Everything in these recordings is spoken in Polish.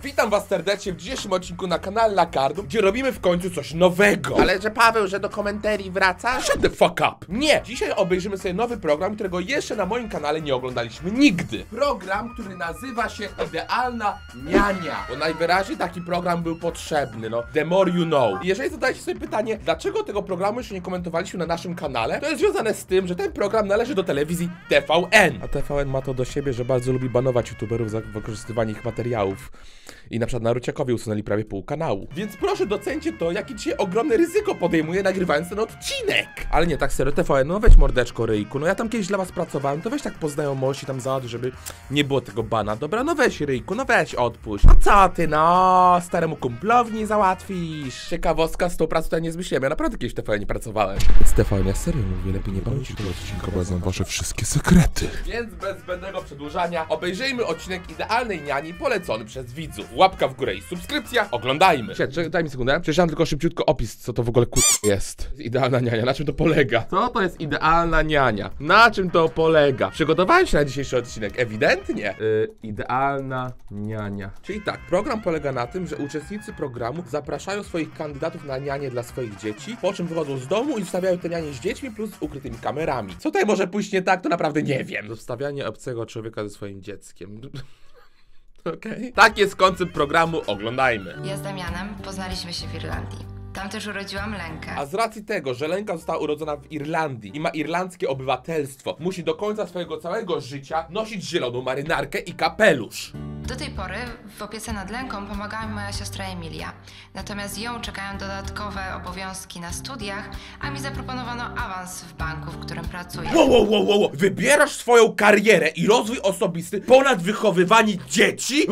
Witam was serdecznie w dzisiejszym odcinku na kanale Lakardu, gdzie robimy w końcu coś nowego. Ale że Paweł, że do komentarii wraca? Shut the fuck up! Nie! Dzisiaj obejrzymy sobie nowy program, którego jeszcze na moim kanale nie oglądaliśmy nigdy. Program, który nazywa się Idealna Niania. Bo najwyraźniej taki program był potrzebny, no. The more you know. I jeżeli zadajecie sobie pytanie, dlaczego tego programu jeszcze nie komentowaliśmy na naszym kanale, to jest związane z tym, że ten program należy do telewizji TVN. A TVN ma to do siebie, że bardzo lubi banować youtuberów za wykorzystywanie ich materiałów. I na przykład Naruciakowi usunęli prawie pół kanału. Więc proszę docencie to, jakie dzisiaj ogromne ryzyko podejmuję, nagrywając ten odcinek. Ale nie, tak serio, TVN, no weź mordeczko, ryjku. No ja tam kiedyś dla was pracowałem, to weź tak po znajomości tam załatw, żeby nie było tego bana. Dobra, no weź ryjku, no weź odpuść. A co ty, no, staremu kumplowi nie załatwisz. Ciekawostka, z tą pracą tutaj nie zmyśliłem, ja naprawdę kiedyś w TVN nie pracowałem. Z TVN, ja serio mówię, lepiej nie bądźcie tego odcinka, bo znam wasze wszystkie sekrety. Więc bez zbędnego przedłużania, obejrzyjmy odcinek Idealnej Niani polecony przez widzów. Łapka w górę i subskrypcja, oglądajmy. Daj mi sekundę, przeczytam tylko szybciutko opis, co to w ogóle jest. Idealna Niania, na czym to polega? Co to jest Idealna Niania? Na czym to polega? Przygotowałem się na dzisiejszy odcinek, ewidentnie. Idealna Niania. Czyli tak, program polega na tym, że uczestnicy programu zapraszają swoich kandydatów na nianie dla swoich dzieci, po czym wychodzą z domu i zostawiają te nianie z dziećmi plus z ukrytymi kamerami. Co tutaj może pójść nie tak, to naprawdę nie wiem. Zostawianie obcego człowieka ze swoim dzieckiem. Okej. Tak jest koncept programu, oglądajmy. Ja z Damianem poznaliśmy się w Irlandii. Tam też urodziłam Lenkę. A z racji tego, że Lenka została urodzona w Irlandii i ma irlandzkie obywatelstwo, musi do końca swojego całego życia nosić zieloną marynarkę i kapelusz. Do tej pory w opiece nad Lenką pomagała mi moja siostra Emilia. Natomiast ją czekają dodatkowe obowiązki na studiach, a mi zaproponowano awans w banku, w którym pracuję. Wow. Wybierasz swoją karierę i rozwój osobisty ponad wychowywanie dzieci?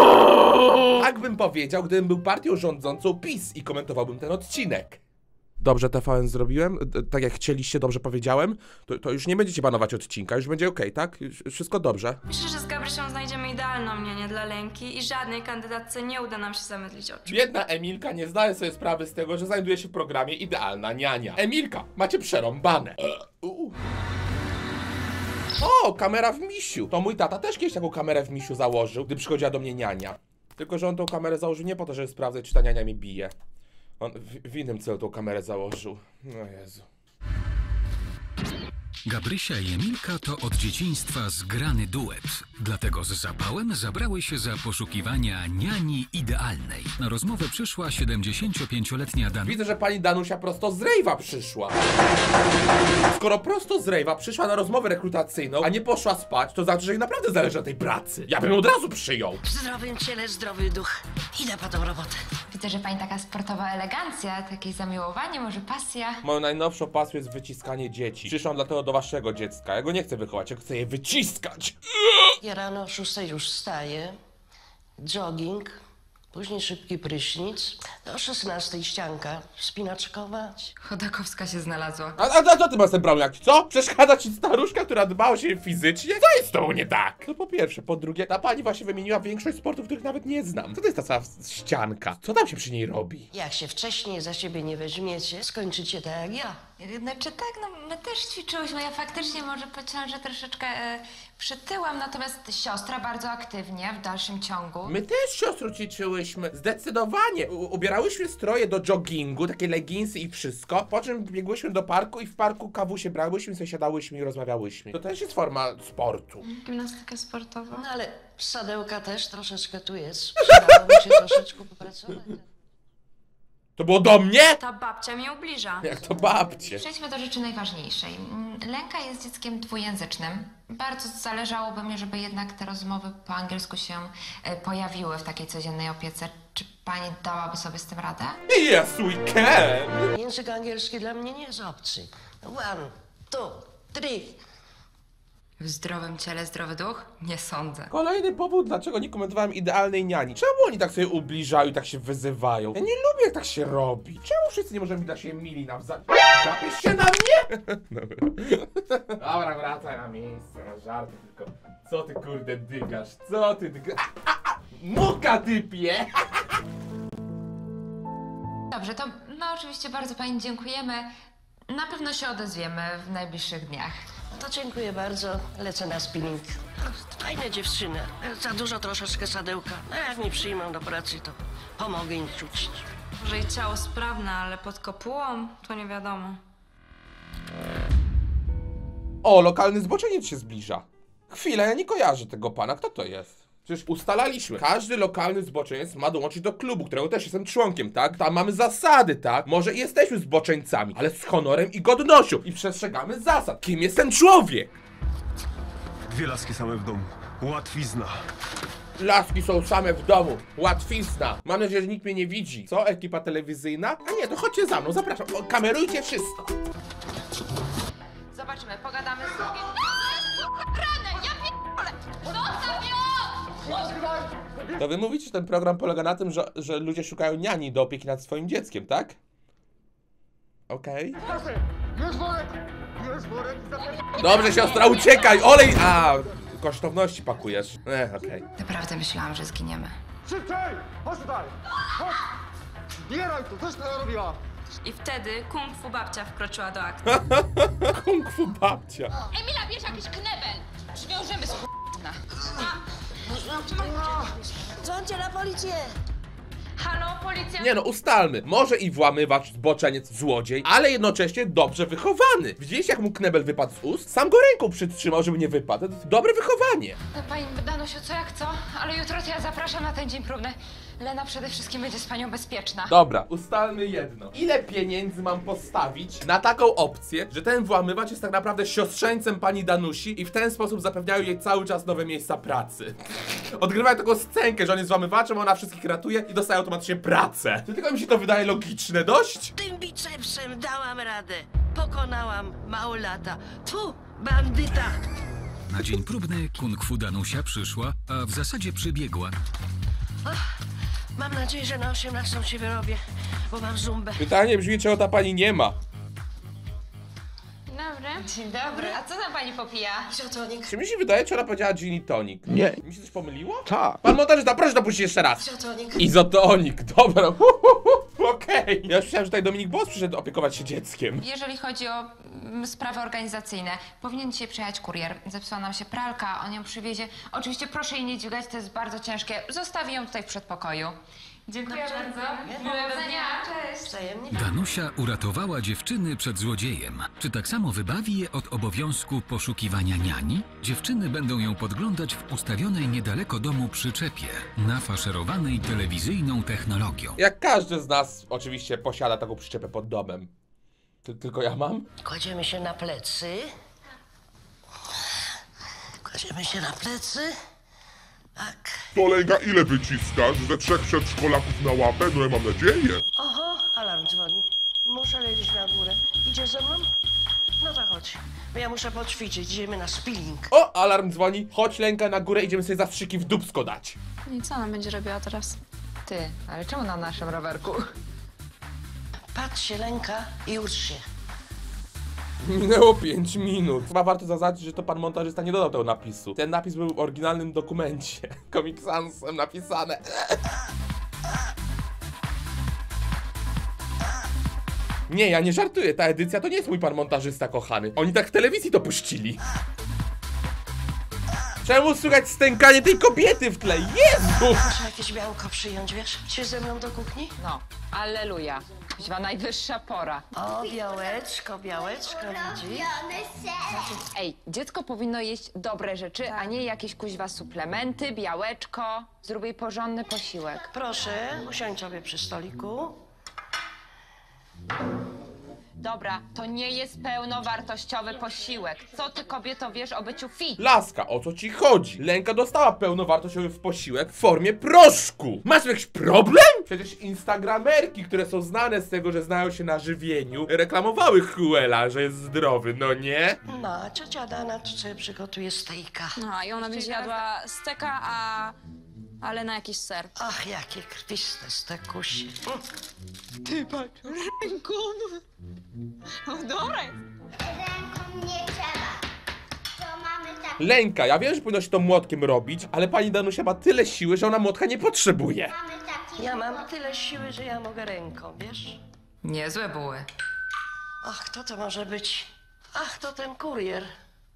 Tak bym powiedział, gdybym był partią rządzącą PiS i komentowałbym ten odcinek. Dobrze TVN zrobiłem? Tak jak chcieliście, dobrze powiedziałem? To już nie będziecie banować odcinka, już będzie okej, tak? Już wszystko dobrze. Myślę, że z Gabrysią znajdziemy idealną nianię dla Lenki i żadnej kandydatce nie uda nam się zamydlić oczu. Biedna Emilka nie zdaje sobie sprawy z tego, że znajduje się w programie Idealna Niania. Emilka, macie przerąbane. O, kamera w misiu. To mój tata też kiedyś taką kamerę w misiu założył, gdy przychodziła do mnie niania. Tylko że on tą kamerę założył nie po to, żeby sprawdzać, czy ta niania mi bije. On w innym celu tą kamerę założył. No Jezu. Gabrysia i Emilka to od dzieciństwa zgrany duet. Dlatego z zapałem zabrały się za poszukiwania niani idealnej. Na rozmowę przyszła 75-letnia Danusia. Widzę, że pani Danusia prosto z rejwa przyszła. Skoro prosto z rejwa przyszła na rozmowę rekrutacyjną, a nie poszła spać, to znaczy, że jej naprawdę zależy na tej pracy. Ja bym ją od razu przyjął. W zdrowym ciele zdrowy duch. Idę po tą robotę. Widzę, że pani taka sportowa elegancja, takie zamiłowanie, może pasja. Moją najnowszą pasją jest wyciskanie dzieci. Przyszłam dlatego do waszego dziecka. Ja go nie chcę wychować, ja chcę je wyciskać. Ja rano o 6 już wstaję. Jogging. Później szybki prysznic. O 16 ścianka wspinaczkowa. Chodakowska się znalazła. A co ty masz ten problem jakiś, co? Przeszkadza ci staruszka, która dba o siebie fizycznie? Co jest z tobą nie tak? To po pierwsze. Po drugie, ta pani właśnie wymieniła większość sportów, których nawet nie znam. Co to jest ta cała ścianka? Co tam się przy niej robi? Jak się wcześniej za siebie nie weźmiecie, skończycie tak jak ja. Znaczy tak, no my też ćwiczyłyśmy, ja faktycznie może po ciąży troszeczkę przytyłam, natomiast siostra bardzo aktywnie w dalszym ciągu. My też, siostro, ćwiczyłyśmy. Zdecydowanie. Ubierałyśmy stroje do joggingu, takie leginsy i wszystko, po czym biegłyśmy do parku i w parku kawusie brałyśmy, sobie siadałyśmy i rozmawiałyśmy. To też jest forma sportu. Gimnastyka sportowa. No ale sadełka też troszeczkę tu jest. Przydałoby się troszeczkę popracować. To było do mnie? Ta babcia mnie ubliża. Jak to babcie. Przejdźmy do rzeczy najważniejszej. Lenka jest dzieckiem dwujęzycznym. Bardzo zależałoby mi, żeby jednak te rozmowy po angielsku się pojawiły w takiej codziennej opiece. Czy pani dałaby sobie z tym radę? Yes, we can! Język angielski dla mnie nie jest obcy. 1, 2, 3. W zdrowym ciele zdrowy duch? Nie sądzę. Kolejny powód, dlaczego nie komentowałem Idealnej Niani. Czemu oni tak sobie ubliżają i tak się wyzywają? Ja nie lubię, jak tak się robi. Czemu wszyscy nie możemy dać się mili nawzajem? Gapisz się na mnie? Dobra, wracaj na miejsce. No żarty tylko. Co ty kurde dygasz? Co ty dygasz? Muka typie! Dobrze, to no oczywiście bardzo pani dziękujemy. Na pewno się odezwiemy w najbliższych dniach. To dziękuję bardzo, lecę na spinning. Fajne dziewczyny, za dużo troszeczkę sadełka. No jak mnie przyjmą do pracy, to pomogę im rzucić. Może i ciało sprawne, ale pod kopułą to nie wiadomo. O, lokalny zboczeniec się zbliża. Chwilę, ja nie kojarzę tego pana. Kto to jest? Przecież ustalaliśmy. Każdy lokalny zboczeniec ma dołączyć do klubu, którego też jestem członkiem, tak? Tam mamy zasady, tak? Może i jesteśmy zboczeńcami, ale z honorem i godnością. I przestrzegamy zasad. Kim jest ten człowiek? Dwie laski same w domu. Łatwizna. Laski są same w domu. Łatwizna. Mam nadzieję, że nikt mnie nie widzi. Co? Ekipa telewizyjna? A nie, to chodźcie za mną, zapraszam. O, kamerujcie wszystko. Zobaczymy, pogadamy z drugim. Ranę, ja pierdolę! Zostaw ją! To wy mówicie, że ten program polega na tym, że ludzie szukają niani do opieki nad swoim dzieckiem, tak? Okej. Dobrze, siostra, uciekaj! Olej! A, kosztowności pakujesz. Okej. Naprawdę myślałam, że zginiemy. Szybciej! Chodź tutaj! Chodź! Zbieraj to, coś to robiła! I wtedy kung fu babcia wkroczyła do aktu. Kung fu babcia. Emila, bierz jakiś knebel! Przywiążemy z ch**na. Dzwońcie na policję! Halo, policja? Nie no, ustalmy. Może i włamywacz, zboczeniec, złodziej, ale jednocześnie dobrze wychowany. Widzieliście, jak mu knebel wypadł z ust? Sam go ręką przytrzymał, żeby nie wypadł. Dobre wychowanie. Pani Danusiu, co jak co? Ale jutro to ja zapraszam na ten dzień próbny. Lena przede wszystkim będzie z panią bezpieczna. Dobra, ustalmy jedno. Ile pieniędzy mam postawić na taką opcję, że ten włamywacz jest tak naprawdę siostrzeńcem pani Danusi i w ten sposób zapewniają jej cały czas nowe miejsca pracy. Odgrywają taką scenkę, że on jest włamywaczem, ona wszystkich ratuje i dostaje automatycznie pracę. Tylko mi się to wydaje logiczne dość. Tym bicepsem dałam radę. Pokonałam małolata. Tu, bandyta! Na dzień próbny kung fu Danusia przyszła, a w zasadzie przybiegła. Mam nadzieję, że na 18 się wyrobię, bo mam zumbę. Pytanie brzmi, czego ta pani nie ma. Dobry. Dzień dobry. A co tam pani popija? Izotonik. Czy mi się wydaje, czy ona powiedziała gin i tonic? Nie. Mi się coś pomyliło? Tak. Pan montażysta, proszę dopuścić jeszcze raz. Izotonik. Izotonik, dobra. Okej. Ja już myślałem, że tutaj Dominik Boss przyszedł opiekować się dzieckiem. Jeżeli chodzi o sprawy organizacyjne, powinien dzisiaj przyjechać kurier. Zepsuła nam się pralka, on ją przywiezie. Oczywiście proszę jej nie dźwigać, to jest bardzo ciężkie. Zostawię ją tutaj w przedpokoju. Dziękuję bardzo. Miłego dnia. Cześć. Wzajemnie. Danusia uratowała dziewczyny przed złodziejem. Czy tak samo wybawi je od obowiązku poszukiwania niani? Dziewczyny będą ją podglądać w ustawionej niedaleko domu przyczepie, nafaszerowanej telewizyjną technologią. Jak każdy z nas oczywiście posiada taką przyczepę pod domem. Tylko ja mam? Kładziemy się na plecy. Kładziemy się na plecy. Tak. Kolejna ile wyciskasz? Ze 3 przedszkolaków na łapę? No ja mam nadzieję. Oho, alarm dzwoni. Muszę lecieć na górę. Idziesz ze mną? No to chodź. Bo ja muszę poćwiczyć. Idziemy na spinning. O, alarm dzwoni. Chodź, Lenka, na górę, idziemy sobie zastrzyki w dupsko dać. I co ona będzie robiła teraz? Ty, ale czemu na naszym rowerku? Patrz się, Lenka, i ucz się. Minęło 5 minut. Chyba warto zaznaczyć, że to pan montażysta nie dodał tego napisu. Ten napis był w oryginalnym dokumencie. Comic Sansem napisane. Nie, ja nie żartuję. Ta edycja to nie jest mój pan montażysta kochany. Oni tak w telewizji to puścili. Czemu słychać stękanie tej kobiety w tle? Jezu! Muszę jakieś białko przyjąć, wiesz? Idź ze mną do kuchni? No, alleluja. Kuźwa, najwyższa pora. O, białeczko, białeczko, widzisz? Ej, dziecko powinno jeść dobre rzeczy, a nie jakieś kuźwa suplementy, białeczko. Zrób jej porządny posiłek. Proszę, usiądź sobie przy stoliku. Dobra, to nie jest pełnowartościowy posiłek. Co ty, kobieto, wiesz o byciu fit? Laska, o co ci chodzi? Lenka dostała pełnowartościowy posiłek w formie proszku. Masz jakiś problem? Przecież instagramerki, które są znane z tego, że znają się na żywieniu, reklamowały Huela, że jest zdrowy, no nie? No, ciocia Dana tu sobie przygotuje stejka. No i ona będzie jadła steka, ale na jakiś ser. Ach, jakie krwiste stekusie. Ręką nie trzeba. To mamy tak. Lenka, ja wiem, że powinno się to młotkiem robić, ale pani Danusia ma tyle siły, że ona młotka nie potrzebuje. Mamy taki. Ja mam tyle siły, że ja mogę ręką, wiesz? Niezłe buły. Ach, kto to może być? Ach, to ten kurier.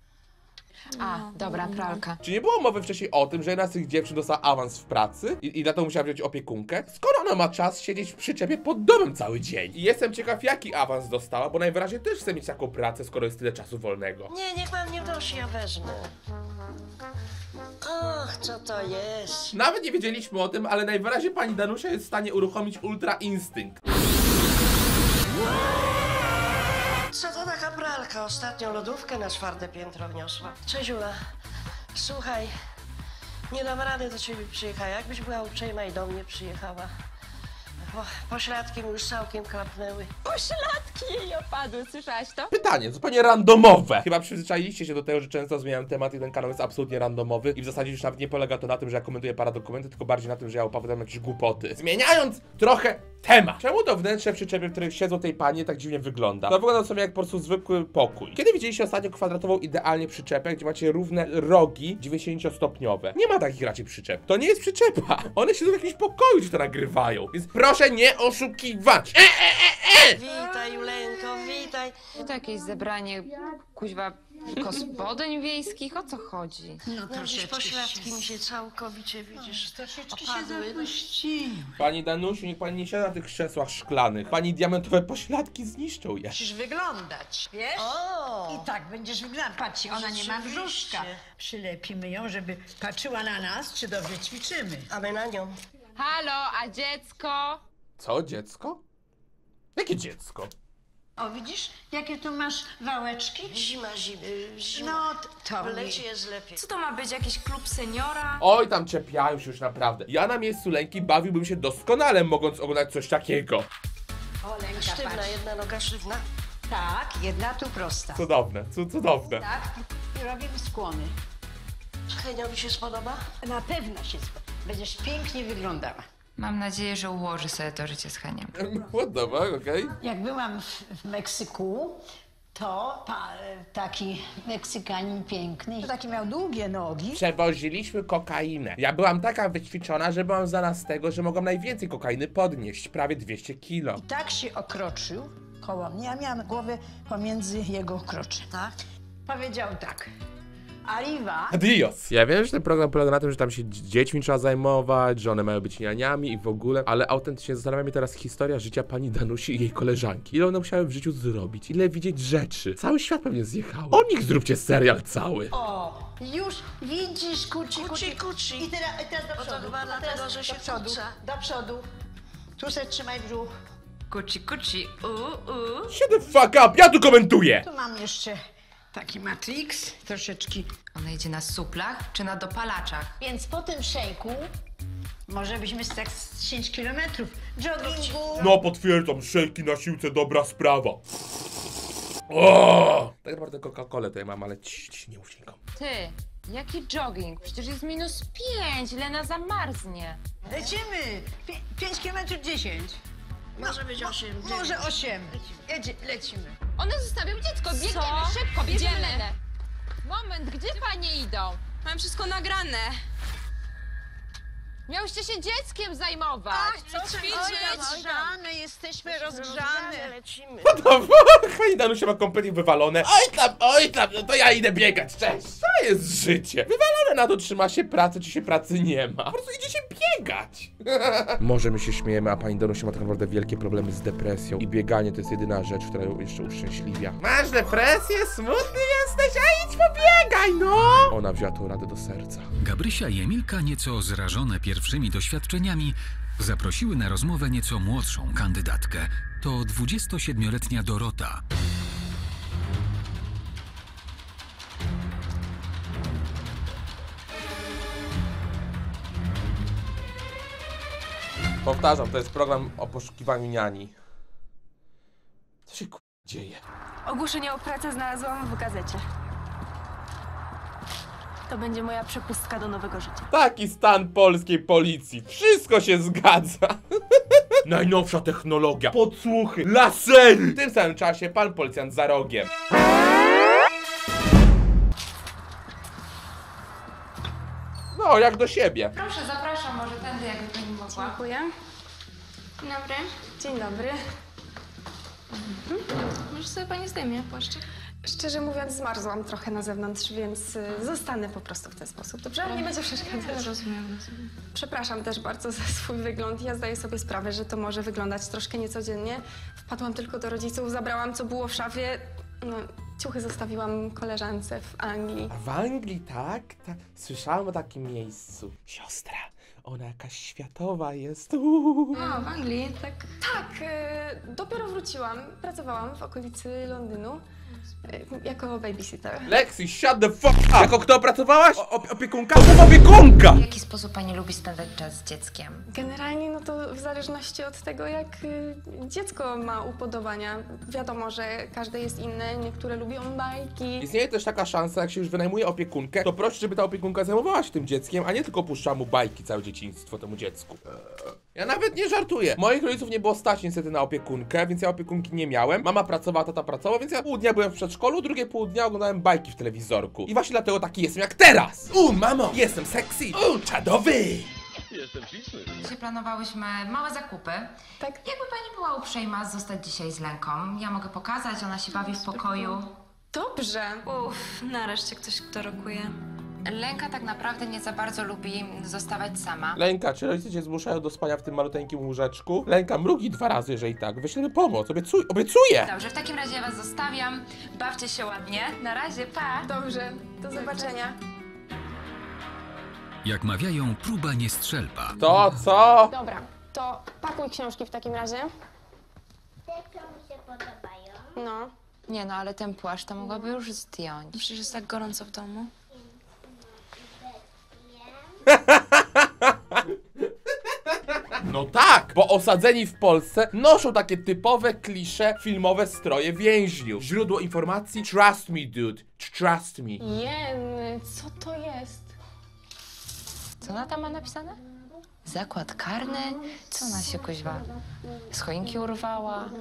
A, dobra, pralka. Czy nie było mowy wcześniej o tym, że jedna z tych dziewczyn dostała awans w pracy i dlatego musiała wziąć opiekunkę? Skoro ona ma czas siedzieć w przyczepie pod domem cały dzień. I jestem ciekaw, jaki awans dostała, bo najwyraźniej też chce mieć taką pracę, skoro jest tyle czasu wolnego. Nie, niech pan nie wnosi, ja wezmę. Och, co to jest? Nawet nie wiedzieliśmy o tym, ale najwyraźniej pani Danusia jest w stanie uruchomić Ultra Instynkt. Co to taka pralka? Ostatnio lodówkę na 4. piętro wniosła. Cześć, Ula. Słuchaj, nie dam rady do ciebie przyjechać. Jakbyś była uprzejma i do mnie przyjechała. Pośladki mi już całkiem klapnęły. Pośladki jej opadły, słyszałaś to? Pytanie, zupełnie randomowe. Chyba przyzwyczailiście się do tego, że często zmieniam temat i ten kanał jest absolutnie randomowy i w zasadzie już nawet nie polega to na tym, że ja komentuję paradokumenty, tylko bardziej na tym, że ja opowiadam jakieś głupoty. Zmieniając trochę temat. Czemu to wnętrze przyczepy, w których siedzą tej panie, tak dziwnie wygląda? To wygląda sobie jak po prostu zwykły pokój. Kiedy widzieliście ostatnio kwadratową idealnie przyczepę, gdzie macie równe rogi 90-stopniowe? Nie ma takich raczej przyczep. To nie jest przyczepa. One siedzą w jakimś pokoju, gdzie to nagrywają. Więc proszę nie oszukiwać. Witaj, Julenko, witaj. To jakieś zebranie, kuźwa, gospodyń wiejskich? O co chodzi? No dziś pośladki mi się całkowicie, widzisz, opadły. Pani Danusiu, niech pani nie siada na tych krzesłach szklanych. Pani diamentowe pośladki zniszczą je. Musisz wyglądać, wiesz? O! I tak będziesz wyglądać. Patrz, ona nie ma brzuszka. Przylepimy ją, żeby patrzyła na nas, czy dobrze ćwiczymy. A my na nią. Halo, a dziecko? Co, dziecko? Jakie dziecko? O, widzisz, jakie tu masz wałeczki? Zima. No, to W lecie jest lepiej. Co to ma być, jakiś klub seniora? Oj, tam czepiają się już naprawdę. Ja na miejscu Lenki bawiłbym się doskonale, mogąc oglądać coś takiego. O, Lenka, Sztywna, patrz. jedna noga sztywna. Tak, jedna tu prosta. Cudowne, cudowne. Tak, i robimy skłony. Heniowi się spodoba? Na pewno się spodoba. Będziesz pięknie wyglądała. Mam nadzieję, że ułoży sobie to życie z Heniem. What the fuck, okej? Jak byłam w Meksyku, to taki Meksykanin piękny, taki miał długie nogi. Przewoziliśmy kokainę. Ja byłam taka wyćwiczona, że byłam znana z tego, że mogłam najwięcej kokainy podnieść. Prawie 200 kilo. I tak się okroczył koło mnie. Ja miałam głowę pomiędzy jego kroczy. Tak. Powiedział tak. Arriva. Adios! Ja wiem, że ten program polega na tym, że tam się dziećmi trzeba zajmować, że one mają być nianiami i w ogóle, ale autentycznie zastanawia mnie teraz historia życia pani Danusi i jej koleżanki. Ile one musiały w życiu zrobić? Ile widzieć rzeczy? Cały świat pewnie zjechał. O nich zróbcie serial cały. O, już widzisz, kuci. Kuci. I teraz do to przodu. chyba A teraz dlatego, że się do przodu. kuca. Do przodu. Tu se trzymaj brzuch. Kuci, Shut the fuck up! Ja tu komentuję! Tu mam jeszcze taki Matrix, troszeczkę. Ona idzie na suplach czy na dopalaczach? Więc po tym szejku może byśmy tak z 10 kilometrów joggingu. No potwierdzam, szejki na siłce dobra sprawa. O! Tak naprawdę Coca-Colę tutaj mam, ale nie mów nikomu. Ty, jaki jogging? Przecież jest -5, Lena zamarznie. Lecimy! 5 kilometrów 10. Może być 8. Może 8. Lecimy. One zostawią dziecko, biegniemy Co? szybko, bierzemy Idziemy. Lenę. Moment, gdzie panie idą? Mam wszystko nagrane. Miałyście się dzieckiem zajmować. Co ćwiczyć? Rozgrzane, jesteśmy rozgrzane. Lecimy. What the fuck? Pani Danusia ma kompletnie wywalone. Oj tam, no to ja idę biegać, cześć. To jest życie. Wywalone na to, czy ma się pracę, czy się pracy nie ma. Po prostu idziecie biegać. Może my się śmiejemy, a pani Danusia ma tak naprawdę wielkie problemy z depresją i bieganie to jest jedyna rzecz, która ją jeszcze uszczęśliwia. Masz depresję? Smutny jesteś? A idź pobiegaj, no! Ona wzięła tą radę do serca. Gabrysia i Emilka, nieco zrażone pierwszymi doświadczeniami, zaprosiły na rozmowę nieco młodszą kandydatkę. To 27-letnia Dorota. Powtarzam, to jest program o poszukiwaniu niani. Co się dzieje? Ogłoszenie o pracę znalazłam w gazecie. To będzie moja przepustka do nowego życia. Taki stan polskiej policji. Wszystko się zgadza. Najnowsza technologia, podsłuchy, lasery. W tym samym czasie pan policjant za rogiem. No, jak do siebie. Proszę, zapraszam, może tędy, jakby pani mogła. Dziękuję. Dzień dobry. Dzień dobry. Może sobie pani zdejmie płaszczyk? Szczerze mówiąc, zmarzłam trochę na zewnątrz, więc zostanę po prostu w ten sposób, dobrze? Nie będzie przeszkadzać. Rozumiem. Przepraszam też bardzo za swój wygląd. Ja zdaję sobie sprawę, że to może wyglądać troszkę niecodziennie. Wpadłam tylko do rodziców, zabrałam co było w szafie. No, ciuchy zostawiłam koleżance w Anglii. A w Anglii, tak? Słyszałem o takim miejscu. Siostra, ona jakaś światowa jest. A, w Anglii? Tak. Tak, dopiero wróciłam. Pracowałam w okolicy Londynu jako babysitter. Lexi, shut the fuck up! Jako kto pracowałaś? Opiekunka? To opiekunka! W jaki sposób pani lubi spędzać czas z dzieckiem? Generalnie no to w zależności od tego, jak dziecko ma upodobania. Wiadomo, że każde jest inne, niektóre lubią bajki. Istnieje też taka szansa, jak się już wynajmuje opiekunkę, to proszę, żeby ta opiekunka zajmowała się tym dzieckiem, a nie tylko puszczała mu bajki całe dzieciństwo temu dziecku. Ja nawet nie żartuję. Moich rodziców nie było stać niestety na opiekunkę, więc ja opiekunki nie miałem. Mama pracowała, tata pracował, więc ja pół dnia byłem w przedszkolu, drugie pół dnia oglądałem bajki w telewizorku. I właśnie dlatego taki jestem jak teraz. Mamo, jestem sexy. Czadowy. Jestem śliczny. Dzisiaj planowałyśmy małe zakupy. Tak. Jakby pani była uprzejma zostać dzisiaj z Lenką, ja mogę pokazać, ona się bawi w pokoju. Dobrze. Uff, nareszcie ktoś, kto rokuje. Lenka tak naprawdę nie za bardzo lubi zostawać sama. Lenka, czy rodzice cię zmuszają do spania w tym maluteńkim łóżeczku? Lenka, mrugi 2 razy, jeżeli tak. Wyślemy pomoc, obiecuję! Dobrze, w takim razie ja was zostawiam. Bawcie się ładnie. Na razie, pa! Dobrze, do zobaczenia. Jak mawiają, próba nie strzelba. To co? Dobra, to pakuj książki w takim razie. Te, co mi się podobają. No. Nie no, ale ten płaszcz to mogłaby już zdjąć. Przecież jest tak gorąco w domu. No tak, bo osadzeni w Polsce noszą takie typowe klisze filmowe stroje więźniów. Źródło informacji: trust me, dude, trust me. Jeny, co to jest? Co ona tam ma napisane? Zakład karny? Co ona się kuźwa? Z choinki urwała?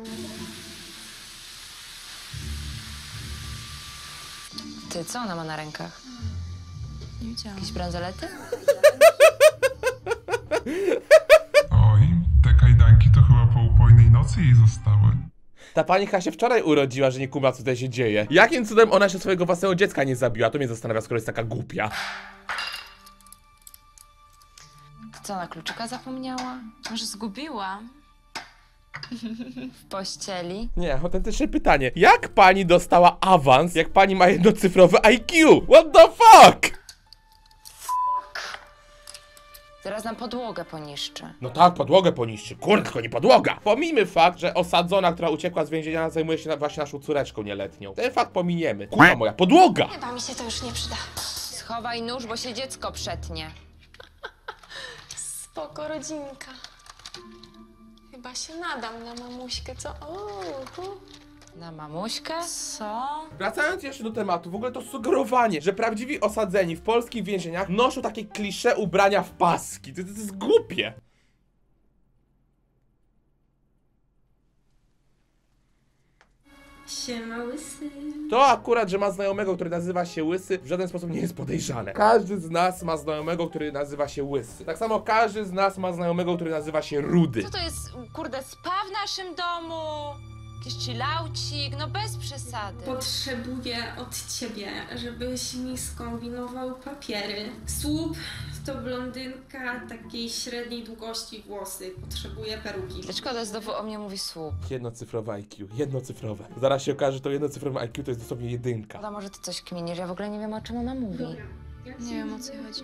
Ty, co ona ma na rękach? Nie widziałam. Jakieś bransolety? Oj, te kajdanki to chyba po upojnej nocy jej zostały. Ta pani chyba się wczoraj urodziła, że nie kuma, co tutaj się dzieje. Jakim cudem ona się swojego własnego dziecka nie zabiła? To mnie zastanawia, skoro jest taka głupia. Co, ona kluczyka zapomniała? Może zgubiła? W pościeli? Nie, autentyczne pytanie. Jak pani dostała awans, jak pani ma jednocyfrowe IQ? What the fuck? Zaraz nam podłogę poniszczy. No tak, podłogę poniszczy. Kurde, tylko nie podłoga. Pomijmy fakt, że osadzona, która uciekła z więzienia, zajmuje się właśnie naszą córeczką nieletnią. Ten fakt pominiemy. Kurwa moja, podłoga! Chyba mi się to już nie przyda. Schowaj nóż, bo się dziecko przetnie. Spoko, rodzinka. Chyba się nadam na mamuśkę, co? Na mamuśkę? Co? Wracając jeszcze do tematu, w ogóle to sugerowanie, że prawdziwi osadzeni w polskich więzieniach noszą takie klisze ubrania w paski. To jest głupie. Siema, łysy. To akurat, że ma znajomego, który nazywa się Łysy, w żaden sposób nie jest podejrzane. Każdy z nas ma znajomego, który nazywa się Łysy. Tak samo każdy z nas ma znajomego, który nazywa się Rudy. Co to jest, kurde, spa w naszym domu? Jakiś chillaucik? No bez przesady. Potrzebuję od ciebie, żebyś mi skombinował papiery. Słup to blondynka takiej średniej długości włosy. Potrzebuję peruki. Dlaczego to znowu o mnie mówi słup? Jednocyfrowe IQ, jednocyfrowe. Zaraz się okaże, że to jednocyfrowe IQ to jest dosłownie jedynka. A może ty coś kminisz? Ja w ogóle nie wiem, o czym ona mówi. Nie wiem, o co chodzi.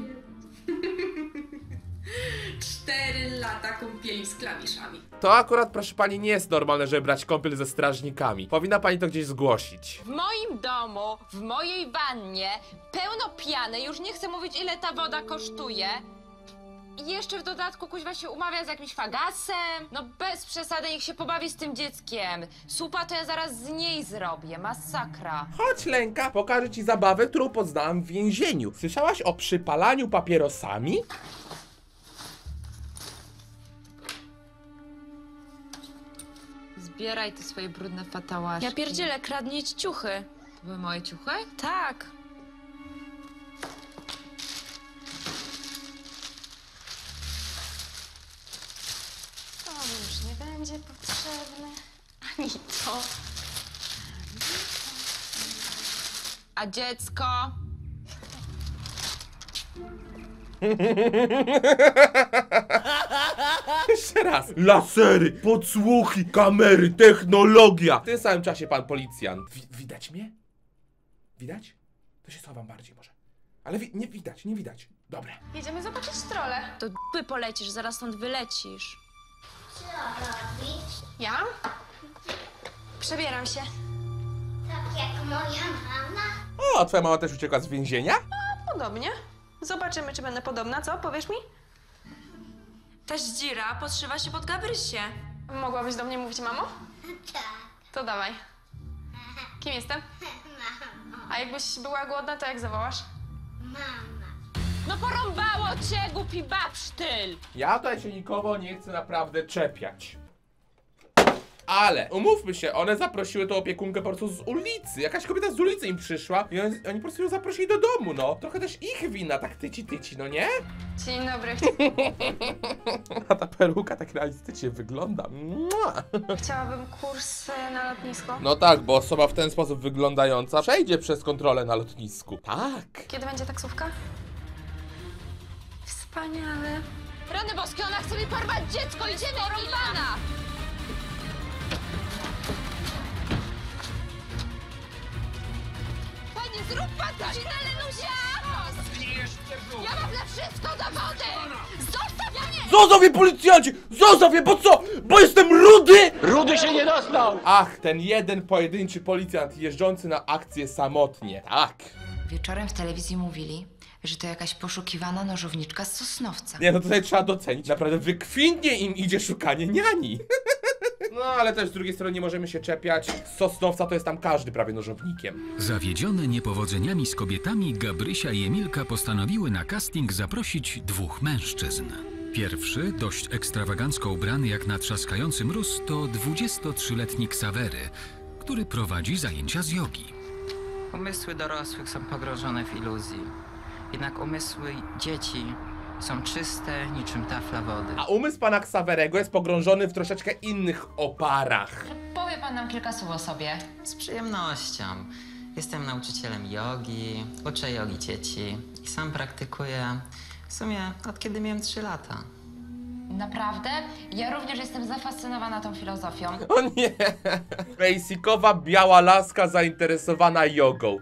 4 lata kąpieli z klawiszami. To akurat, proszę pani, nie jest normalne, żeby brać kąpiel ze strażnikami. Powinna pani to gdzieś zgłosić. W moim domu, w mojej wannie, pełno piany, już nie chcę mówić, ile ta woda kosztuje. I jeszcze w dodatku kuźwa się umawia z jakimś fagasem. No bez przesady, niech się pobawi z tym dzieckiem. Słupa to ja zaraz z niej zrobię, masakra. Chodź, Lenka, pokażę ci zabawę, którą poznałam w więzieniu. Słyszałaś o przypalaniu papierosami? Zbieraj te swoje brudne fatałaszki. Ja pierdzielę, kradnieć ciuchy. To były moje ciuchy? Tak. To już nie będzie potrzebne. Ani to. A dziecko? Jeszcze raz. Lasery, podsłuchy, kamery, technologia. W tym samym czasie pan policjant. Widać mnie? Widać? To się schowam bardziej może. Ale nie widać, nie widać. Dobra. Jedziemy zobaczyć trole. To d***y polecisz, zaraz stąd wylecisz. Co robisz? Ja? Przebieram się. Tak jak moja mama? O, twoja mama też uciekła z więzienia? Podobnie. Zobaczymy, czy będę podobna, co? Powiesz mi? Ta zdzira podszywa się pod Gabrysię. Mogłabyś do mnie mówić, mamo? Tak. To dawaj. Kim jestem? Mama. A jakbyś była głodna, to jak zawołasz? Mama. No porąbało cię, głupi babsztyl! Ja tutaj się nikogo nie chcę naprawdę czepiać. Ale, umówmy się, one zaprosiły tą opiekunkę po prostu z ulicy. Jakaś kobieta z ulicy im przyszła i oni po prostu ją zaprosili do domu, no. Trochę też ich wina, tak tyci, no nie? Dzień dobry. A ta peruka tak realistycznie wygląda. Mua. Chciałabym kurs na lotnisko. No tak, bo osoba w ten sposób wyglądająca przejdzie przez kontrolę na lotnisku. Tak. Kiedy będzie taksówka? Wspaniale. Rany boskie, ona chce mi porwać dziecko! Idziemy, porąbana! Panie, zrób pan coś na Lenuzia! Ja mam na wszystko dowody! Zostaw mnie! Zostaw mnie, policjancie! Zostaw mnie, bo co? Bo jestem rudy! Rudy się nie dostał! Ach, ten jeden pojedynczy policjant jeżdżący na akcję samotnie. Tak. Wieczorem w telewizji mówili, że to jakaś poszukiwana nożowniczka z Sosnowca. Nie, no tutaj trzeba docenić. Naprawdę wykwintnie im idzie szukanie niani. No, ale też z drugiej strony nie możemy się czepiać. Z Sosnowca to jest tam każdy prawie nożownikiem. Zawiedzione niepowodzeniami z kobietami, Gabrysia i Emilka postanowiły na casting zaprosić dwóch mężczyzn. Pierwszy, dość ekstrawagancko ubrany jak na trzaskający mróz, to 23-letni Ksawery, który prowadzi zajęcia z jogi. Umysły dorosłych są pogrążone w iluzji. Jednak umysły dzieci są czyste niczym tafla wody. A umysł pana Ksawerego jest pogrążony w troszeczkę innych oparach. Powie pan nam kilka słów o sobie. Z przyjemnością. Jestem nauczycielem jogi, uczę jogi dzieci i sam praktykuję w sumie od kiedy miałem 3 lata. Naprawdę? Ja również jestem zafascynowana tą filozofią. O nie! Basicowa biała laska zainteresowana jogą.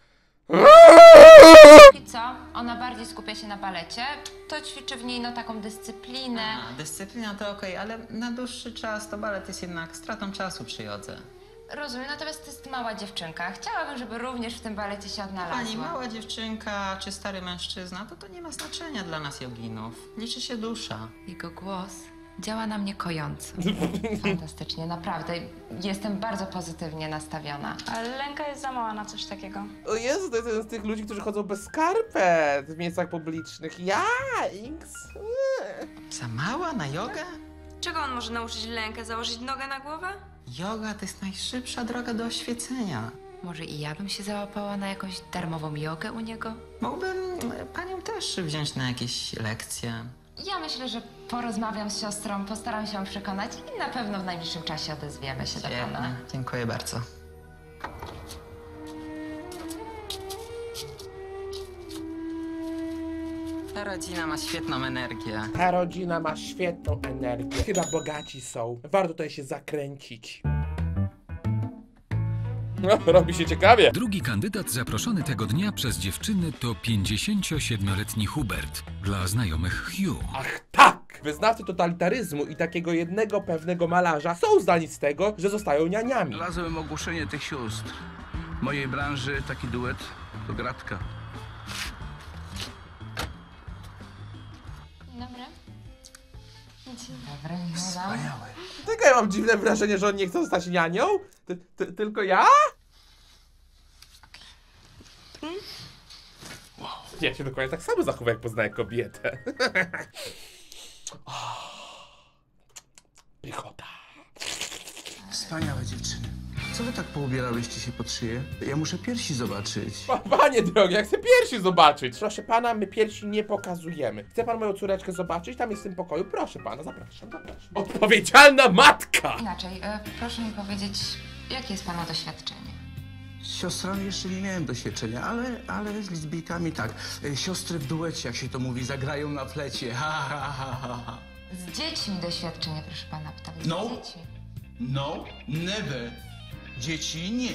I co? Ona bardziej skupia się na balecie, to ćwiczy w niej taką dyscyplinę. Dyscyplina to okej, ale na dłuższy czas to balet jest jednak stratą czasu przy jodze. Rozumiem, natomiast to jest mała dziewczynka. Chciałabym, żeby również w tym balecie się odnalazła. Pani, mała dziewczynka czy stary mężczyzna, to nie ma znaczenia dla nas joginów. Liczy się dusza. Jego głos działa na mnie kojąco. Fantastycznie, naprawdę. Jestem bardzo pozytywnie nastawiona. Ale Lenka jest za mała na coś takiego. O Jezu, to jest jeden z tych ludzi, którzy chodzą bez skarpet w miejscach publicznych. Jajks! Za mała na jogę? Czego on może nauczyć Lenkę? Założyć nogę na głowę? Joga to jest najszybsza droga do oświecenia. Może i ja bym się załapała na jakąś darmową jogę u niego? Mógłbym panią też wziąć na jakieś lekcje. Ja myślę, że porozmawiam z siostrą, postaram się ją przekonać i na pewno w najbliższym czasie odezwiemy się do pana. Dziękuję bardzo. Ta rodzina ma świetną energię. Ta rodzina ma świetną energię. Chyba bogaci są. Warto tutaj się zakręcić. No, robi się ciekawie. Drugi kandydat zaproszony tego dnia przez dziewczyny to 57-letni Hubert, dla znajomych Hugh. Ach tak! Wyznawcy totalitaryzmu i takiego jednego pewnego malarza są zdani z tego, że zostają nianiami. Znalazłem ogłoszenie tych sióstr. W mojej branży taki duet to gratka. Dzień dobry. Dzień dobry, Wspaniałe. Tylko ja mam dziwne wrażenie, że on nie chce zostać nianią? Tylko ja? Ja się dokładnie tak samo zachowuję, jak poznaję kobietę. Pychota. Wspaniałe dziewczyny. Co wy tak poubierałyście się pod szyję? Ja muszę piersi zobaczyć. Panie drogi, jak chcę piersi zobaczyć. Proszę pana, my piersi nie pokazujemy. Chce pan moją córeczkę zobaczyć? Tam jest w tym pokoju. Proszę pana, zapraszam. Odpowiedzialna matka! Inaczej, proszę mi powiedzieć, jakie jest pana doświadczenie? Z siostrami jeszcze nie miałem doświadczenia, ale z lesbijkami tak. Siostry w duecie, jak się to mówi, zagrają na flecie. Z dziećmi doświadczenie, proszę pana, z dziećmi. No, never. Dzieci nie.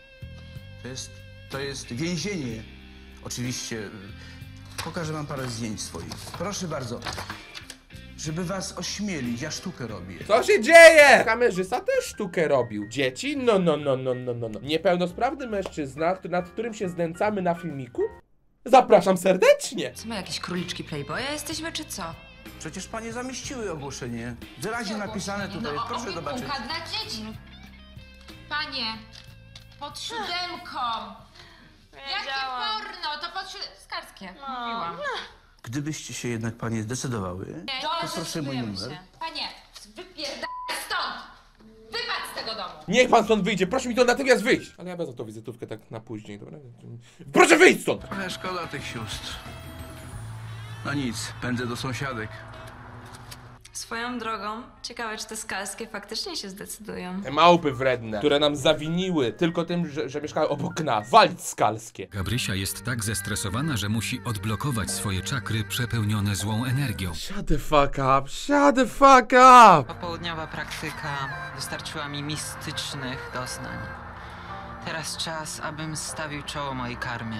To jest więzienie. Oczywiście pokażę wam parę zdjęć swoich. Proszę bardzo. Żeby was ośmielić, ja sztukę robię. Co się dzieje? Kamerzysta też sztukę robił. Dzieci? No. Niepełnosprawny mężczyzna, nad którym się znęcamy na filmiku? Zapraszam serdecznie. Co my, jakieś króliczki Playboya jesteśmy, czy co? Przecież panie zamieściły ogłoszenie. Wyraźnie napisane tutaj, no, proszę zobaczyć. dla dzieci. Panie, pod 7. Jakie porno? To pod 7. Skarskie, mówiłam. Gdybyście się jednak panie zdecydowały, to proszę mój numer. Panie, wypierdaj stąd! Wypadź z tego domu! Niech pan stąd wyjdzie, proszę mi to natychmiast wyjść. Ale ja wezmę tą wizytówkę tak na później, dobra? Proszę wyjść stąd! Ale szkoda tych sióstr. No nic, pędzę do sąsiadek. Swoją drogą, ciekawe, czy te Skalskie faktycznie się zdecydują. Te małpy wredne, które nam zawiniły tylko tym, że mieszkają obok nas. Walić Skalskie. Gabrysia jest tak zestresowana, że musi odblokować swoje czakry przepełnione złą energią. Shut the fuck up, shut the fuck up! Popołudniowa praktyka dostarczyła mi mistycznych doznań. Teraz czas, abym stawił czoło mojej karmie.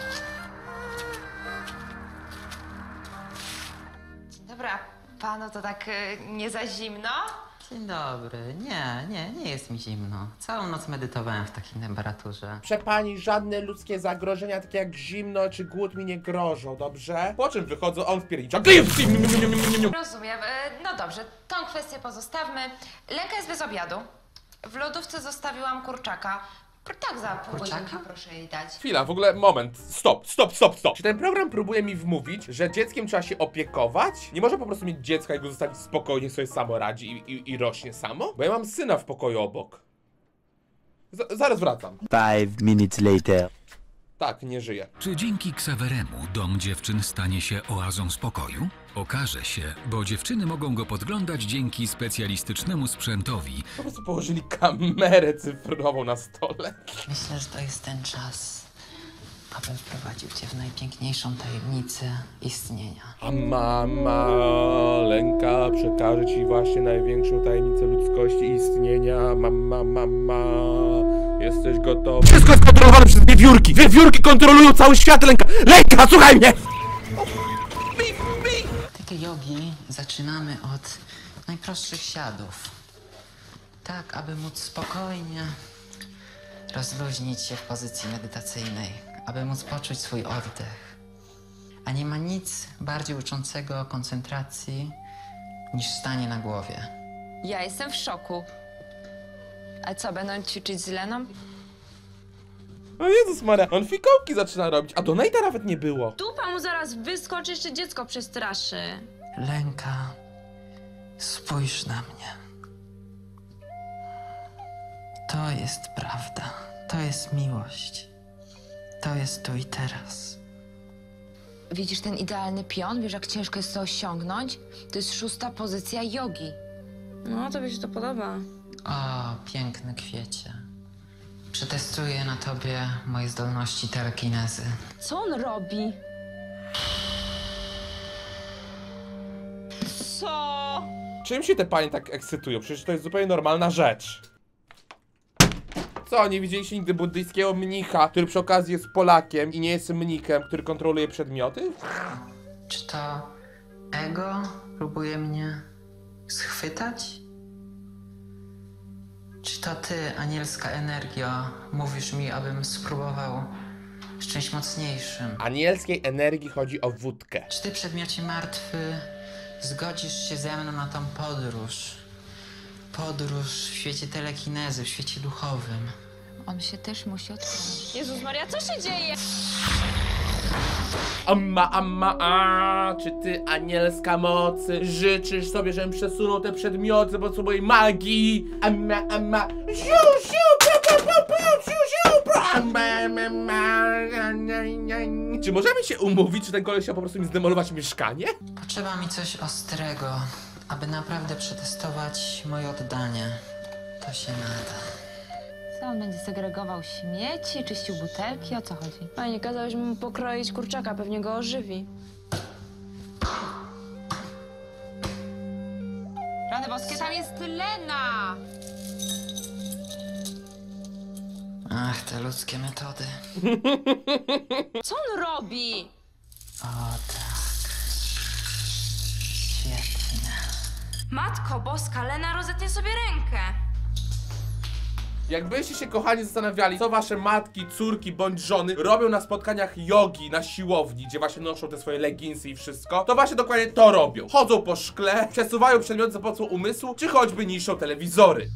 Dobra, panu to tak nie za zimno? Dzień dobry. Nie jest mi zimno. Całą noc medytowałem w takiej temperaturze. Proszę pani, żadne ludzkie zagrożenia, takie jak zimno czy głód mi nie grożą, dobrze? Po czym wychodzą, on wpiernicza. Rozumiem. No dobrze, tą kwestię pozostawmy. Lenka jest bez obiadu. W lodówce zostawiłam kurczaka. Tak, za pół godzinki proszę jej dać. Chwila, w ogóle moment. Stop. Czy ten program próbuje mi wmówić, że dzieckiem trzeba się opiekować? Nie można po prostu mieć dziecka i go zostawić spokojnie, sobie samo radzi i rośnie samo? Bo ja mam syna w pokoju obok. Zaraz wracam. 5 minutes later. Tak, nie żyje. Czy dzięki Ksaweremu dom dziewczyn stanie się oazą spokoju? Okaże się, bo dziewczyny mogą go podglądać dzięki specjalistycznemu sprzętowi. Po prostu położyli kamerę cyfrową na stole. Myślę, że to jest ten czas, abym wprowadził cię w najpiękniejszą tajemnicę istnienia. A mama Lenka przekaże ci właśnie największą tajemnicę ludzkości i istnienia. Mama. Jesteś gotowy? Wszystko jest kontrolowane przez wiewiórki! Wiewiórki kontrolują cały świat, Lenka! Lenka, słuchaj mnie! Takie jogi zaczynamy od najprostszych siadów. Tak, aby móc spokojnie rozluźnić się w pozycji medytacyjnej. Aby móc poczuć swój oddech. A nie ma nic bardziej uczącego koncentracji niż stanie na głowie. Ja jestem w szoku. A co, będą ćwiczyć z Leną? O Jezus Maria, on fikołki zaczyna robić, a donate'a nawet nie było. Dupa mu zaraz wyskoczy, jeszcze dziecko przestraszy. Lenka, spójrz na mnie. To jest prawda. To jest miłość. To jest tu i teraz. Widzisz ten idealny pion? Wiesz, jak ciężko jest to osiągnąć? To jest 6. pozycja jogi. No, tobie się to podoba. O, piękny kwiecie. Przetestuję na tobie moje zdolności telekinezy. Co on robi? Co? Czym się te panie tak ekscytują? Przecież to jest zupełnie normalna rzecz. Co, nie widzieliście nigdy buddyjskiego mnicha, który przy okazji jest Polakiem i nie jest mnikiem, który kontroluje przedmioty? Czy to ego próbuje mnie schwytać? Czy to ty, anielska energio, mówisz mi, abym spróbował z czymś mocniejszym? Anielskiej energii chodzi o wódkę. Czy ty, przedmiocie martwy, zgodzisz się ze mną na tą podróż? Podróż w świecie telekinezy, w świecie duchowym. On się też musi odkryć. Jezus Maria, co się dzieje? Czy ty, anielska mocy, życzysz sobie, żebym przesunął te przedmioty za pomocą mojej magii? Czy możemy się umówić, czy ten koleś chciał po prostu mi zdemolować mieszkanie? Potrzeba mi coś ostrego, aby naprawdę przetestować moje oddanie. To się nada. Co, on będzie segregował śmieci, czyścił butelki? O co chodzi? Fajnie, kazałeś mu pokroić kurczaka, pewnie go ożywi. Rany boskie, tam jest Lena! Ach, te ludzkie metody. Co on robi? O tak. Świetnie. Matko boska, Lena rozetnie sobie rękę. Jakbyście się, kochani, zastanawiali, co wasze matki, córki bądź żony robią na spotkaniach jogi, na siłowni, gdzie właśnie noszą te swoje leginsy i wszystko, to właśnie dokładnie to robią. Chodzą po szkle, przesuwają przedmioty za pomocą umysłu, czy choćby niszczą telewizory.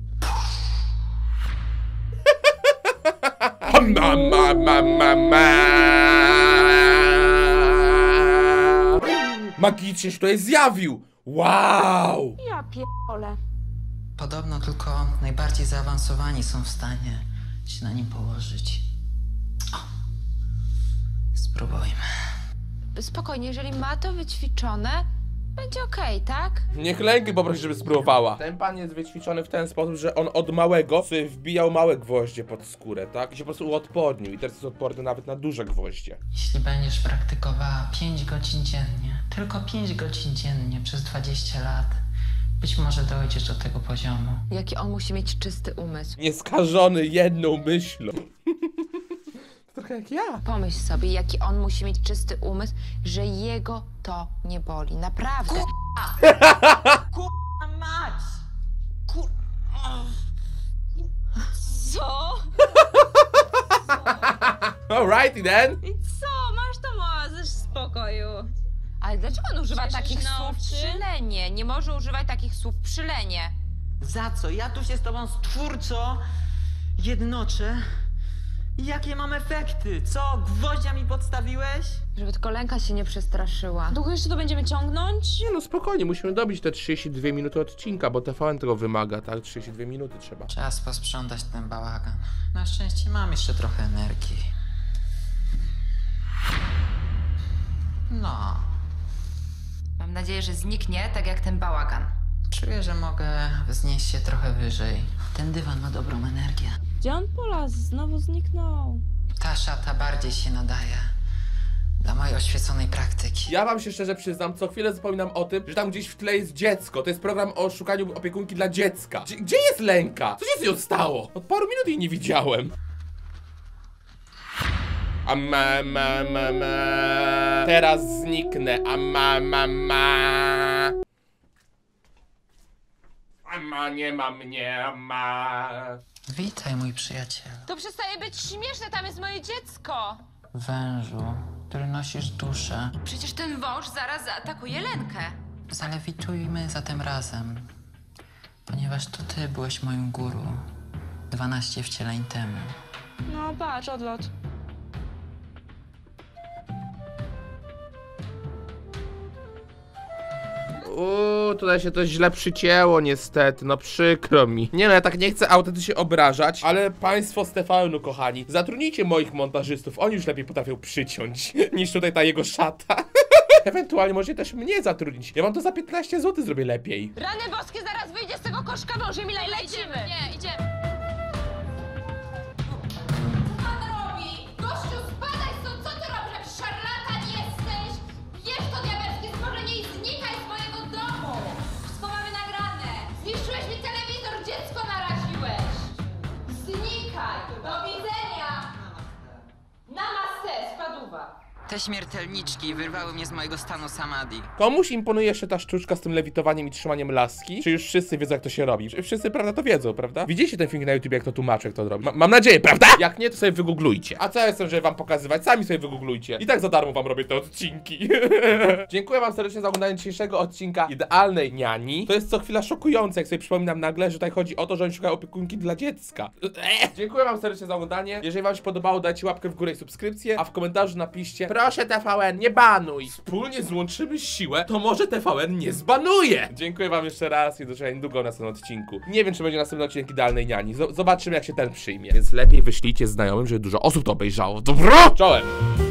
Magicznie się tutaj zjawił! Wow! Ja pierdolę. Podobno tylko najbardziej zaawansowani są w stanie się na nim położyć. O. Spróbujmy. Spokojnie, jeżeli ma to wyćwiczone, będzie okej, tak? Niech Lenkę poprosi, żeby spróbowała. Ten pan jest wyćwiczony w ten sposób, że on od małego sobie wbijał małe gwoździe pod skórę, tak? I się po prostu uodpornił. I teraz jest odporny nawet na duże gwoździe. Jeśli będziesz praktykowała 5 godzin dziennie, tylko 5 godzin dziennie przez 20 lat, być może dojdziesz do tego poziomu. Jaki on musi mieć czysty umysł. Nieskażony jedną myślą. Trochę jak ja. Pomyśl sobie, jaki on musi mieć czysty umysł, że jego to nie boli. Naprawdę. Kurwa mać! Co? Alrighty then. I co? Masz to możesz w spokoju. Ale dlaczego on używa Cieszysz takich na słów oczy? przy Lenie? Nie może używać takich słów przy Lenie. Za co? Ja tu się z tobą stwórczo jednoczę. Jakie mam efekty? Co? Gwoździa mi podstawiłeś? Żeby tylko Lenka się nie przestraszyła. Długo jeszcze to będziemy ciągnąć? Nie no, spokojnie, musimy dobić te 32 minuty odcinka, bo TVN tego wymaga, tak? 32 minuty trzeba. Czas posprzątać ten bałagan. Na szczęście mam jeszcze trochę energii. No. Mam nadzieję, że zniknie, tak jak ten bałagan. Czuję, że mogę wznieść się trochę wyżej. Ten dywan ma dobrą energię. Gdzie on polazł? Znowu zniknął. Ta szata bardziej się nadaje dla mojej oświeconej praktyki. Ja wam się szczerze przyznam, co chwilę zapominam o tym, że tam gdzieś w tle jest dziecko. To jest program o szukaniu opiekunki dla dziecka. Gdzie jest Lenka? Co się z nią stało? Od paru minut jej nie widziałem. Teraz zniknę. Nie ma mnie, Witaj, mój przyjacielu. To przestaje być śmieszne, tam jest moje dziecko. Wężu, który nosisz duszę. Przecież ten wąż zaraz zaatakuje Lenkę. Zalewitujmy zatem razem, ponieważ to ty byłeś moim guru 12 wcieleń temu. No patrz, odlot. Tutaj się to źle przycięło niestety, no przykro mi. Nie no, ja tak nie chcę autentycznie obrażać, ale państwo z TVN-u, kochani, zatrudnijcie moich montażystów, oni już lepiej potrafią przyciąć, niż tutaj ta jego szata. Ewentualnie możecie też mnie zatrudnić, ja wam to za 15 zł zrobię lepiej. Rany boskie, zaraz wyjdzie z tego koszka noży, Mila, lecimy. Nie, idziemy. Co pan robi? Gościu, spadaj stąd! Co ty robisz? Jak szarlatan jesteś? Wiesz to diabelskie stworzenie i znikaj z mojego domu! Wszystko mamy nagrane! Zniszczyłeś mi telewizor, dziecko naraziłeś! Znikaj! Do widzenia! Namaste, spaduwa! Te śmiertelniczki wyrwały mnie z mojego stanu samadhi. Komuś imponuje jeszcze ta sztuczka z tym lewitowaniem i trzymaniem laski? Czy już wszyscy wiedzą, jak to się robi? Wszyscy, prawda, to wiedzą, prawda? Widzicie ten film na YouTube, jak to tłumaczę, jak to robi? Mam nadzieję, prawda? Jak nie, to sobie wygooglujcie. A co ja jestem, żeby wam pokazywać? Sami sobie wygooglujcie. I tak za darmo wam robię te odcinki. Dziękuję wam serdecznie za oglądanie dzisiejszego odcinka Idealnej Niani. To jest co chwila szokujące, jak sobie przypominam nagle, że tutaj chodzi o to, że oni szukają opiekunki dla dziecka. Dziękuję wam serdecznie za oglądanie. Jeżeli wam się podobało, dajcie łapkę w górę i subskrypcję, a w komentarzu napiszcie: proszę TVN, nie banuj. Wspólnie złączymy siłę, to może TVN nie zbanuje. Dziękuję wam jeszcze raz i do zobaczenia niedługo w następnym odcinku. Nie wiem, czy będzie następny odcinek Idealnej Niani. Zobaczymy, jak się ten przyjmie. Więc lepiej wyślijcie znajomym, żeby dużo osób to obejrzało. Dobro! Czołem!